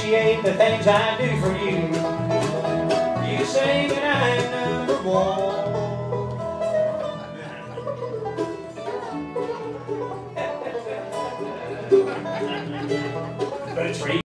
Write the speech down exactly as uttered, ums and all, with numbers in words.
appreciate the things I do for you. You say that I'm number one. But it's free.